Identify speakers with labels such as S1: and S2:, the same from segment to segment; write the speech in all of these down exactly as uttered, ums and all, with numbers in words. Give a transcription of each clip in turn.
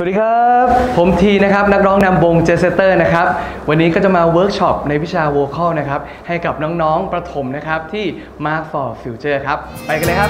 S1: สวัสดีครับผมทีนะครับนักร้องนำวงเจสเตอร์นะครับวันนี้ก็จะมาเวิร์กช็อปในวิชาโวคอลนะครับให้กับน้องๆประถมนะครับที่ Mark for Future ครับไปกันเลยครับ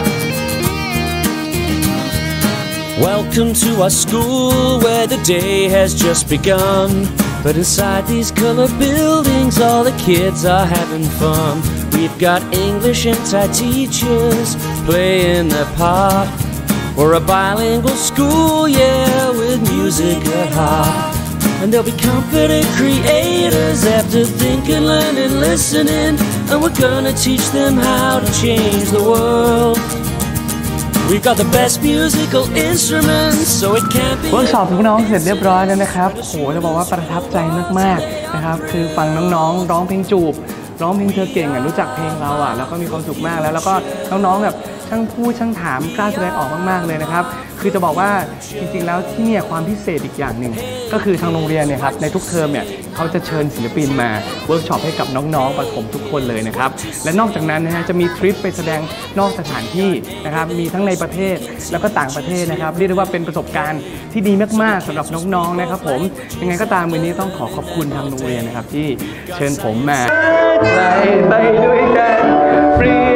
S2: Welcome to our school where the day has just begun. But inside these colored buildings all the kids are having fun. We've got English and Thai teachers playing their part. We're a bilingual school, yeah, with music at heart. And there'll be confident creators after thinking, learning, listening. And we're gonna teach them how to change the world. We've got the best musical instruments, so it can't be.
S1: เวิร์กช็อปน้องๆเสร็จเรียบร้อยแล้วนะครับโหจะบอกว่าประทับใจมากๆนะครับคือฟังน้องๆร้องเพลงจูบร้องเพลงเธอเก่งอ่ะรู้จักเพลงเราอ่ะแล้วก็มีความสุขมากแล้วแล้วก็น้องๆแบบช่างพูดช่างถามกล้าแสดงออกมากๆเลยนะครับคือจะบอกว่าจริงๆแล้วที่เนี่ยความพิเศษอีกอย่างหนึ่งก็คือทางโรงเรียนเนี่ยครับในทุกเทอมเนี่ยเขาจะเชิญศิลปินมาเวิร์กช็อปให้กับน้องๆประถมทุกคนเลยนะครับและนอกจากนั้นนะฮะจะมีทริปไปแสดงนอกสถานที่นะครับมีทั้งในประเทศแล้วก็ต่างประเทศนะครับเรียกได้ว่าเป็นประสบการณ์ที่ดีมากๆสำหรับน้องๆนะครับผมยังไงก็ตามวันนี้ต้องขอขอบคุณทางโรงเรียนนะครับที่เชิญผมมาไปด้วยกัน